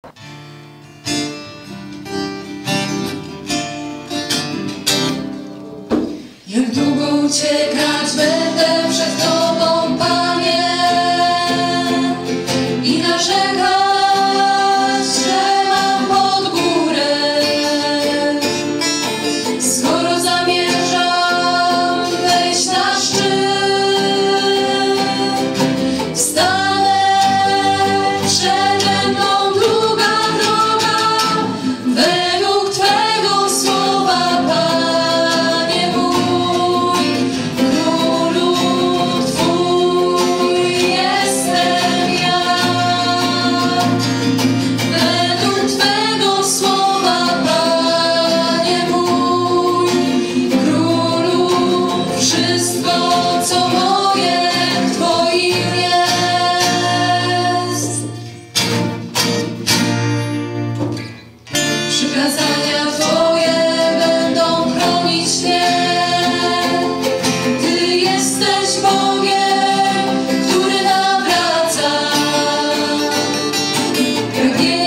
Jak długo uciekać będę przed Tobą, Panie, i narzekać, że mam pod górę, skoro zamierzam wejść na szczyt. Wstanę, przede mną długa droga, według Twego słowa, Panie mój. Królu Twój jestem ja. Według Twego słowa, Panie mój. Królu, wszystko, co moje, w Twoim jest. Przykazania Twoje będą chronić mnie. Ty jesteś Bogiem, który nawraca.